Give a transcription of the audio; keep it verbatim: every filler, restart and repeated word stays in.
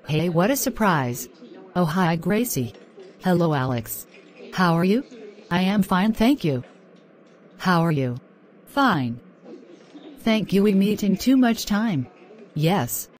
Hey, what a surprise. Oh, hi, Gracie. Hello, Alex. How are you? I am fine, thank you. How are you? Fine. Thank you. We meeting too much time. Yes.